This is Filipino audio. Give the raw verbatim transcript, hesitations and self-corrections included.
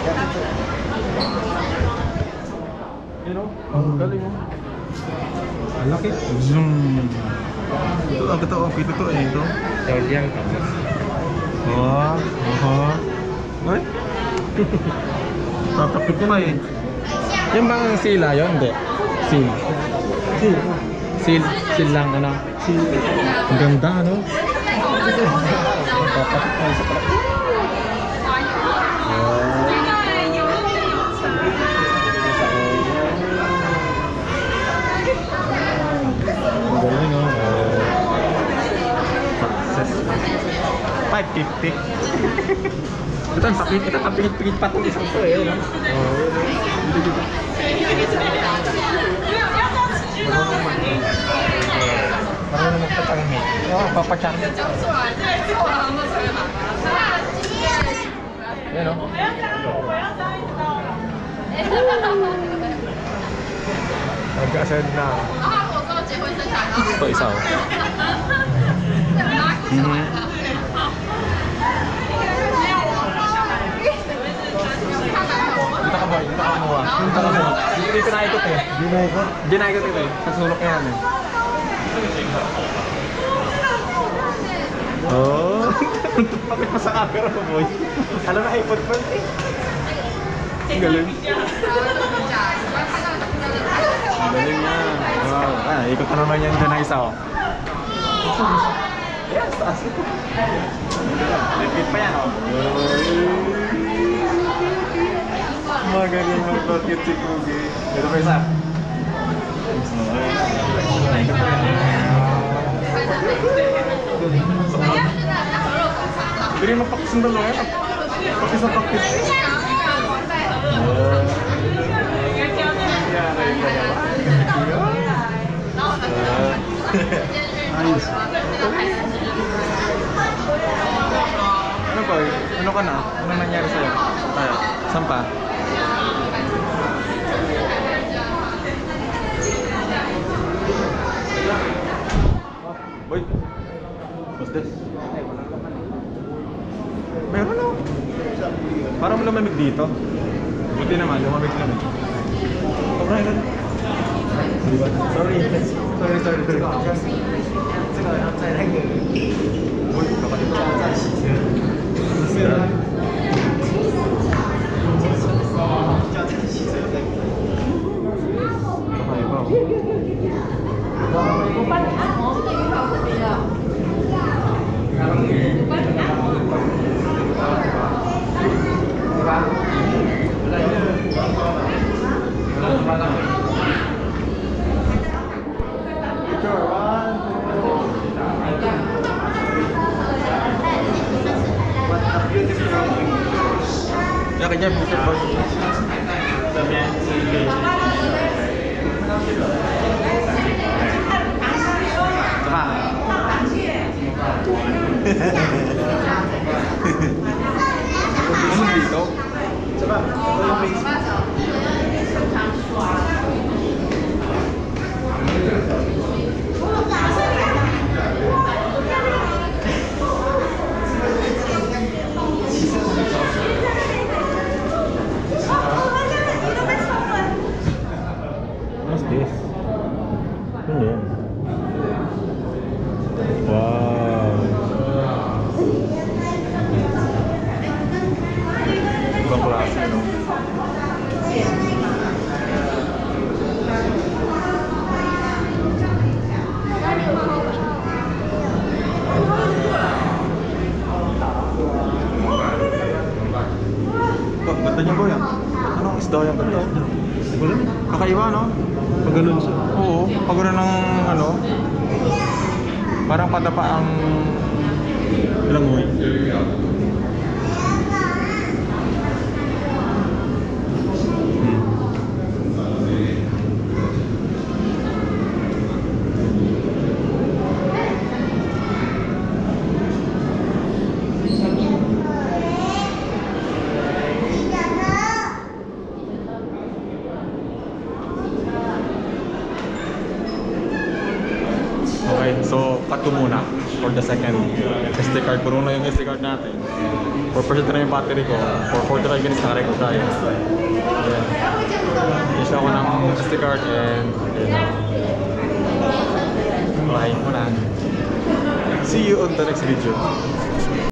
Yun o, ang galing o. Ang laki. Zoom. Ito, ang ito, ang ito to eh, ito. Saudian kamu. Wah, wah. Ay? Tatakip pa eh. Yung bang sila yun? Hindi. Seal. Seal. Seal. Seal lang ano? Seal. Ang ganda ano? Tatakip pa isa pala. Ang galing o. five fifty. Ito ang sakit, ito ang pingit-pingit pa itong isang ito eh. No? Oh. Marunong magpapangit. Oo, papacharmit. Yan o. Nag-ascend na. Ito isa o. Mhm. Dito ka boy, dito ka kumuha. Dito ka kumuha. Dito dito naikot eh. Di na ito? Hindi naikot ito eh. Sa sulok niya yan eh. Oh. Pakit pa sa camera mo boy. Alam na iPod pa eh. Ang galing. Ang galing niya. Wow. Ah, ikot na naman yan dyan na isa o. Yes, taas ito. Repeat pa yan o. Magaling mag-rocket si Kugi. Dito pa isa. Naikot pa yan. Hindi mo pakis ng dalawa yan. Pakis na pakis. Ayos. Ano ba? Ano ka na? Ano nangyari sa'yo? Tayo. Saan pa? Boy. What's this? Meron o. Parang lumamig dito. Buti naman, lumamig-lamig. Sobrang yun. Sorry. Sorry, sorry, sorry. Uy, kapatid ko. Ya kanya bisa bos. Sampai sini. Coba. Kamu dito? Coba. What's this? Ano yan? Wow! Ibang klase, no? Oh, ganda niya boy ah. Anong isda yung ganda? Kakaiba no? Pag ganun siya? Oo, pag ganun ng ano parang padapa ang langoy. Okay, so cut two muna for the second S D card. Puno na yung S D card natin. For percent na yung battery ko. For forty-five minutes nakarecord tayo. Ayan. Use ako ng S D card and ayan. Bye muna. See you on the next video.